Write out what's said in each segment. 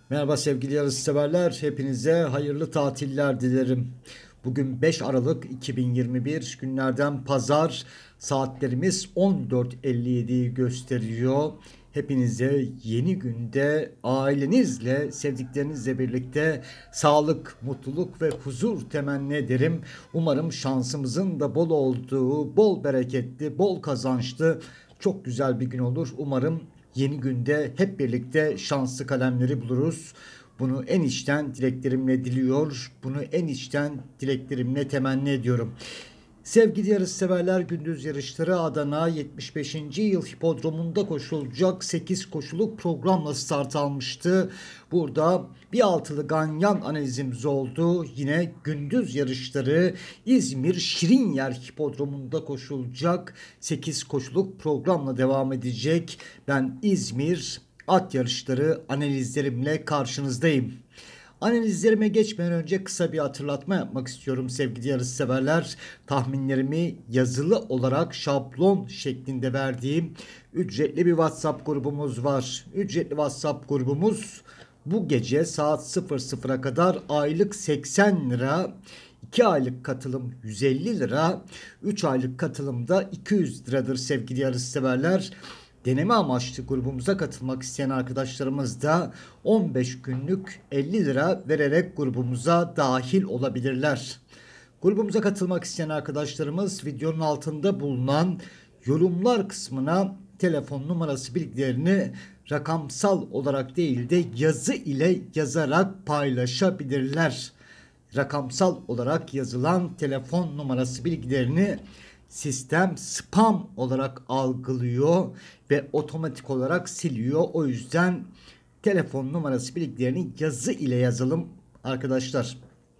Merhaba sevgili yarışseverler, hepinize hayırlı tatiller dilerim. Bugün 5 Aralık 2021 günlerden pazar, saatlerimiz 14.57'yi gösteriyor. Hepinize yeni günde ailenizle, sevdiklerinizle birlikte sağlık, mutluluk ve huzur temenni ederim. Umarım şansımızın da bol olduğu, bol bereketli, bol kazançlı, çok güzel bir gün olur. Umarım yeni günde hep birlikte şanslı kalemleri buluruz. Bunu en içten dileklerimle diliyor. Bunu en içten dileklerimle temenni ediyorum. Sevgili yarışseverler, gündüz yarışları Adana 75. yıl hipodromunda koşulacak 8 koşuluk programla start almıştı. Burada bir altılı ganyan analizimiz oldu. Yine gündüz yarışları İzmir Şirinyer hipodromunda koşulacak 8 koşuluk programla devam edecek. Ben İzmir at yarışları analizlerimle karşınızdayım. Analizlerime geçmeden önce kısa bir hatırlatma yapmak istiyorum sevgili yarışseverler. Tahminlerimi yazılı olarak şablon şeklinde verdiğim ücretli bir WhatsApp grubumuz var. Ücretli WhatsApp grubumuz bu gece saat 00'a kadar aylık 80 lira, 2 aylık katılım 150 lira, 3 aylık katılım da 200 liradır sevgili yarışseverler. Deneme amaçlı grubumuza katılmak isteyen arkadaşlarımız da 15 günlük 50 lira vererek grubumuza dahil olabilirler. Grubumuza katılmak isteyen arkadaşlarımız videonun altında bulunan yorumlar kısmına telefon numarası bilgilerini rakamsal olarak değil de yazı ile yazarak paylaşabilirler. Rakamsal olarak yazılan telefon numarası bilgilerini sistem spam olarak algılıyor ve otomatik olarak siliyor. O yüzden telefon numarası bilgilerini yazı ile yazalım arkadaşlar.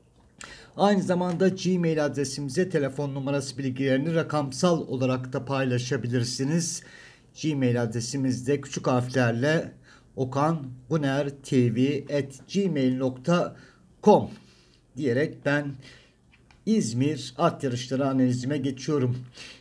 Aynı zamanda Gmail adresimize telefon numarası bilgilerini rakamsal olarak da paylaşabilirsiniz. Gmail adresimizde küçük harflerle okangunertv@gmail.com diyerek ben İzmir at yarışları analizime geçiyorum.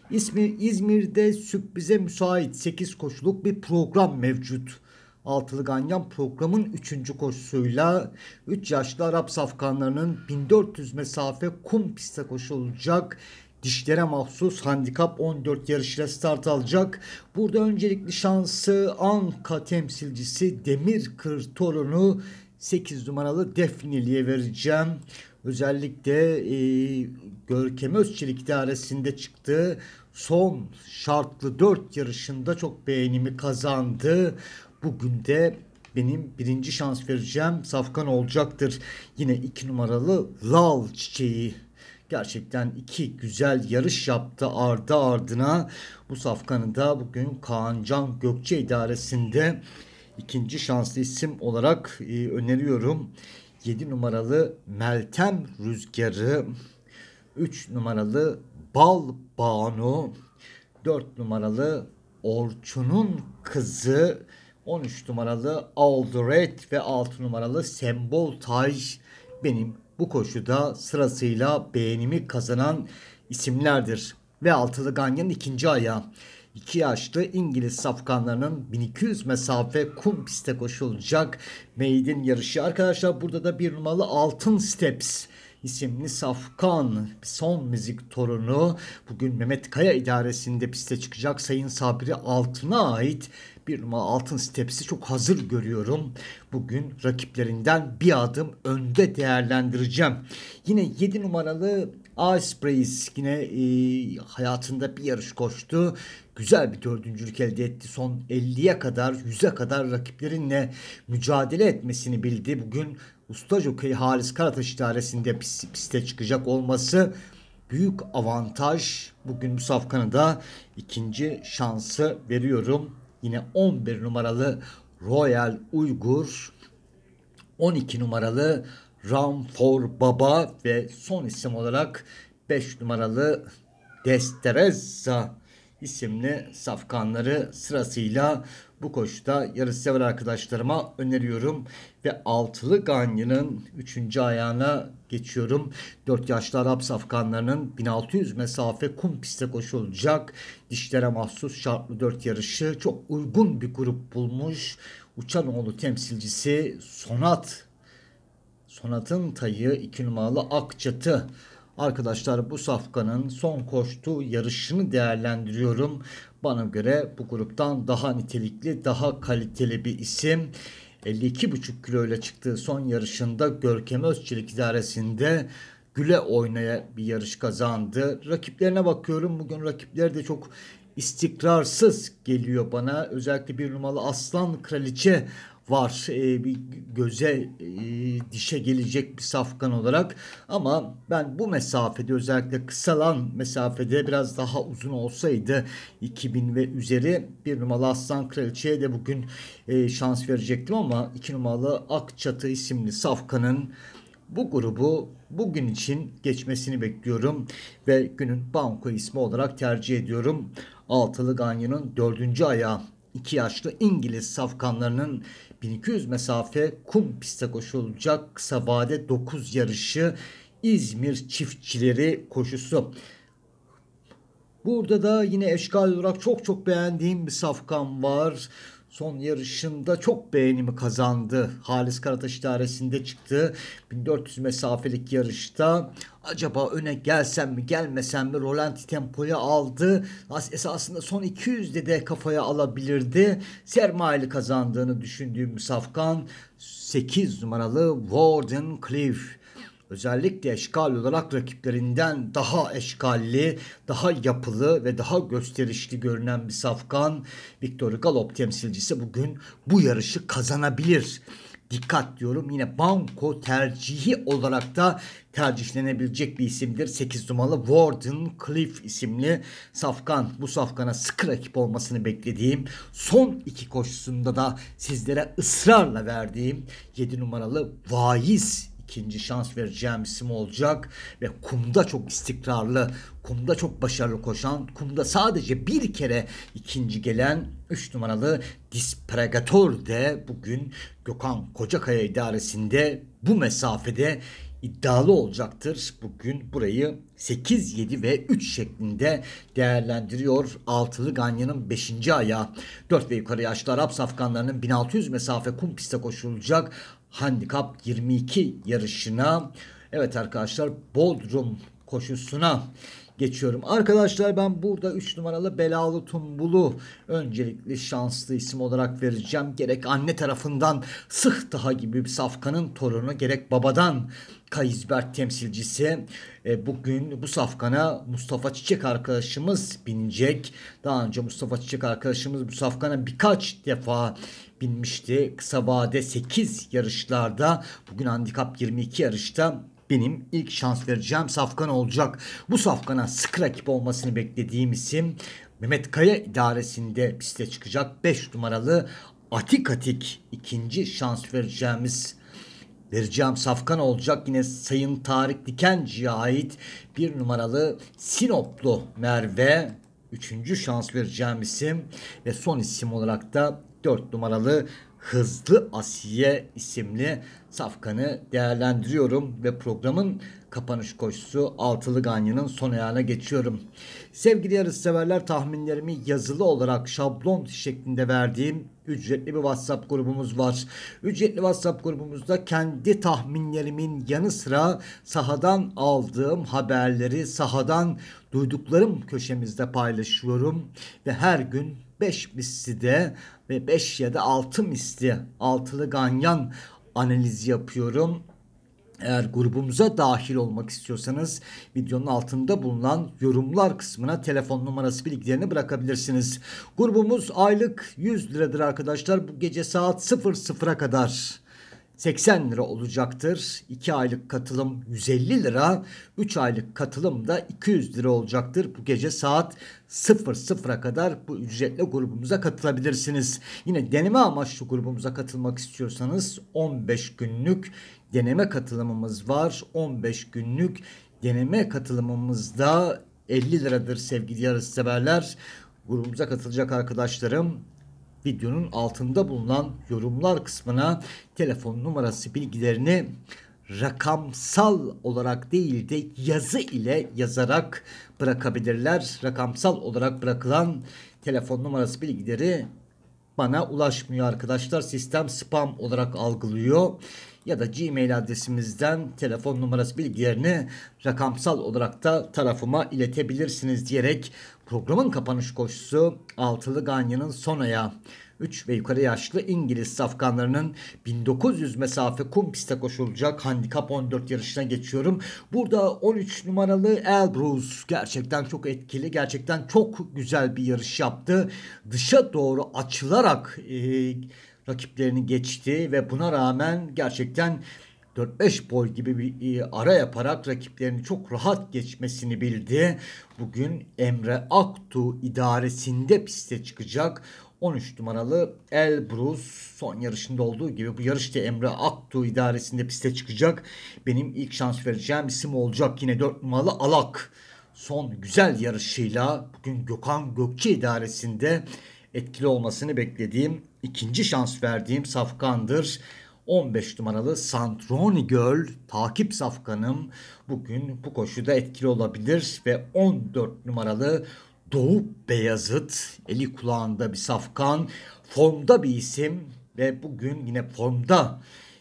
İzmir'de sürprize müsait 8 koşuluk bir program mevcut. Altılı Ganyan programın 3. koşusuyla 3 yaşlı Arap safkanlarının 1400 mesafe kum pistte koşulacak. Dişlere mahsus handikap 14 yarışıyla start alacak. Burada öncelikli şansı Anka temsilcisi Demirkır torunu 8 numaralı Defneli'ye vereceğim. Özellikle Görkem Özçelik idaresinde çıktığı son şartlı 4 yarışında çok beğenimi kazandı. Bugün de benim birinci şans vereceğim safkan olacaktır. Yine 2 numaralı Lal Çiçeği. Gerçekten iki güzel yarış yaptı ardı ardına. Bu safkanı da bugün Kaan Can Gökçe idaresinde ikinci şanslı isim olarak öneriyorum. 7 numaralı Meltem Rüzgarı, 3 numaralı Bal Banu, 4 numaralı Orçun'un Kızı, 13 numaralı Alderet ve 6 numaralı Sembol Taj benim bu koşuda sırasıyla beğenimi kazanan isimlerdir. Ve altılı ganyanın ikinci ayağı. 2 yaşlı İngiliz safkanlarının 1200 mesafe kum piste koşulacak maiden yarışı. Arkadaşlar burada da 1 numaralı Altın Steps isimli safkan son müzik torunu bugün Mehmet Kaya idaresinde piste çıkacak. Sayın Sabri Altın'a ait 1 numaralı Altın Steps'i çok hazır görüyorum. Bugün rakiplerinden bir adım önde değerlendireceğim. Yine 7 numaralı Ice Breeze yine hayatında bir yarış koştu. Güzel bir dördüncülük elde etti. Son 50'ye kadar 100'e kadar rakiplerinle mücadele etmesini bildi. Bugün usta jokey Halis Karataş idaresinde piste çıkacak olması büyük avantaj. Bugün bu safkanı da ikinci şansı veriyorum. Yine 11 numaralı Royal Uygur, 12 numaralı Ram for Baba ve son isim olarak 5 numaralı Destereza isimli safkanları sırasıyla bu koşuda yarışsever arkadaşlarıma öneriyorum. Ve altılı ganyanın 3. ayağına geçiyorum. 4 yaşlı Arap safkanlarının 1600 mesafe kum pistte koşulacak. Dişlere mahsus şartlı 4 yarışı çok uygun bir grup bulmuş. Uçanoğlu temsilcisi Sonat. Sonat'ın tayı 2 numaralı Akçatı. Arkadaşlar bu safkanın son koştuğu yarışını değerlendiriyorum. Bana göre bu gruptan daha nitelikli, daha kaliteli bir isim. 52,5 kilo ile çıktığı son yarışında Görkem Özçelik idaresinde güle oynaya bir yarış kazandı. Rakiplerine bakıyorum. Bugün rakipleri de çok istikrarsız geliyor bana. Özellikle 1 numaralı Aslan Kraliçe var. Bir göze dişe gelecek bir safkan olarak. Ama ben bu mesafede, özellikle kısalan mesafede, biraz daha uzun olsaydı 2000 ve üzeri 1 numaralı Aslan Kraliçe'ye de bugün şans verecektim ama 2 numaralı Akçatı isimli safkanın bu grubu bugün için geçmesini bekliyorum ve günün banko ismi olarak tercih ediyorum. Altılı Ganyan'ın 4. ayağı, 2 yaşlı İngiliz safkanlarının 1200 mesafe kum pistte koşulacak kısa vade 9 yarışı İzmir çiftçileri koşusu. Burada da yine eşkal olarak çok beğendiğim bir safkan var. Son yarışında çok beğenimi kazandı. Halis Karataş idaresinde çıktı. 1400 mesafelik yarışta acaba öne gelsem mi gelmesem mi, rolanti tempoya aldı. Esasında son 200'de de kafaya alabilirdi. Sermayeli kazandığını düşündüğüm safkan 8 numaralı Warden Cliff. Özellikle eşkal olarak rakiplerinden daha eşkalli, daha yapılı ve daha gösterişli görünen bir safkan. Victor Galop temsilcisi bugün bu yarışı kazanabilir. Dikkat diyorum, yine banko tercihi olarak da tercihlenebilecek bir isimdir. 8 numaralı Warden Cliff isimli safkan. Bu safkana sıkı rakip olmasını beklediğim, son 2 koşusunda da sizlere ısrarla verdiğim 7 numaralı Vaiz ikinci şans vereceğim isim olacak ve kumda çok istikrarlı, kumda çok başarılı koşan, kumda sadece bir kere ikinci gelen 3 numaralı Dispregator de bugün Gökhan Kocakaya idaresinde bu mesafede iddialı olacaktır. Bugün burayı 8, 7 ve 3 şeklinde değerlendiriyor. Altılı Ganyan'ın 5. ayağı. 4 ve yukarı yaşlı Arap safkanlarının 1600 mesafe kum pistte koşulacak handikap 22 yarışına, evet arkadaşlar, Bodrum koşusuna geçiyorum. Arkadaşlar ben burada 3 numaralı Belalı Tumbul'u öncelikli şanslı isim olarak vereceğim. Gerek anne tarafından Sıhtaha gibi bir safkanın torunu, gerek babadan Kayızbert temsilcisi. Bugün bu safkana Mustafa Çiçek arkadaşımız binecek. Daha önce Mustafa Çiçek arkadaşımız bu safkana birkaç defa binmişti. Kısa vade 8 yarışlarda, bugün handikap 22 yarışta benim ilk şans vereceğim safkan olacak. Bu safkana sık rakip olmasını beklediğim isim Mehmet Kaya idaresinde piste çıkacak 5 numaralı Atik Atik, ikinci şans vereceğim safkan olacak. Yine Sayın Tarık Dikenci'ye ait 1 numaralı Sinoplu Merve, üçüncü şans vereceğim isim ve son isim olarak da 4 numaralı Hızlı Asiye isimli safkanı değerlendiriyorum ve programın kapanış koşusu Altılı Ganyan'ın son ayağına geçiyorum. Sevgili yarışseverler, tahminlerimi yazılı olarak şablon şeklinde verdiğim ücretli bir WhatsApp grubumuz var. Ücretli WhatsApp grubumuzda kendi tahminlerimin yanı sıra sahadan aldığım haberleri, sahadan duyduklarım köşemizde paylaşıyorum ve her gün 5 misli de ve 5 ya da 6 misli altılı ganyan analizi yapıyorum. Eğer grubumuza dahil olmak istiyorsanız videonun altında bulunan yorumlar kısmına telefon numarası bilgilerini bırakabilirsiniz. Grubumuz aylık 100 liradır arkadaşlar. Bu gece saat 00'a kadar 80 lira olacaktır. 2 aylık katılım 150 lira. 3 aylık katılım da 200 lira olacaktır. Bu gece saat 00'a kadar bu ücretle grubumuza katılabilirsiniz. Yine deneme amaçlı grubumuza katılmak istiyorsanız 15 günlük deneme katılımımız var. 15 günlük deneme katılımımızda 50 liradır sevgili yarışseverler. Grubumuza katılacak arkadaşlarım videonun altında bulunan yorumlar kısmına telefon numarası bilgilerini rakamsal olarak değil de yazı ile yazarak bırakabilirler. Rakamsal olarak bırakılan telefon numarası bilgileri bana ulaşmıyor arkadaşlar. Sistem spam olarak algılıyor. Ya da Gmail adresimizden telefon numarası bilgilerini rakamsal olarak da tarafıma iletebilirsiniz diyerek programın kapanış koşusu Altılı Ganyan'ın son ayağı. 3 ve yukarı yaşlı İngiliz safkanlarının 1900 mesafe kum piste koşulacak handikap 14 yarışına geçiyorum. Burada 13 numaralı Elbrus gerçekten çok etkili, gerçekten çok güzel bir yarış yaptı. Dışa doğru açılarak rakiplerini geçti ve buna rağmen gerçekten 4-5 boy gibi bir ara yaparak rakiplerini çok rahat geçmesini bildi. Bugün Emre Aktu idaresinde piste çıkacak. 13 numaralı Elbrus son yarışında olduğu gibi bu yarışta Emre Aktu idaresinde piste çıkacak. Benim ilk şans vereceğim isim olacak yine 4 numaralı Alak. Son güzel yarışıyla bugün Gökhan Gökçe idaresinde etkili olmasını beklediğim, ikinci şans verdiğim safkandır. 15 numaralı Santroni Göl takip safkanım bugün bu koşuda etkili olabilir ve 14 numaralı Doğu Beyazıt eli kulağında bir safkan, formda bir isim ve bugün yine formda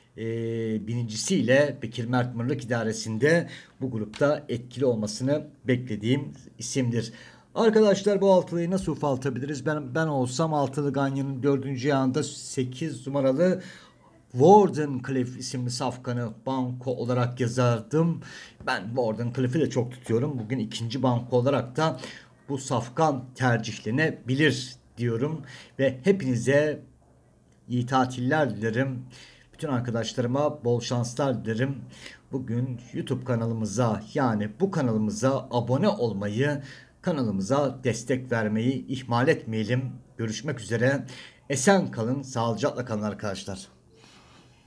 birincisiyle Bekir Mert Mırlık idaresinde bu grupta etkili olmasını beklediğim isimdir. Arkadaşlar bu altılıyı nasıl ufaltabiliriz? Ben olsam altılı Ganyan'ın 4. yağında 8 numaralı Wardenclyffe isimli safkanı banko olarak yazardım. Ben Wardenclyffe'i de çok tutuyorum. Bugün ikinci banko olarak da bu safkan tercihlenebilir diyorum. Ve hepinize iyi tatiller dilerim. Bütün arkadaşlarıma bol şanslar dilerim. Bugün YouTube kanalımıza yani bu kanalımıza abone olmayı, kanalımıza destek vermeyi ihmal etmeyelim. Görüşmek üzere. Esen kalın, sağlıcakla kalın arkadaşlar.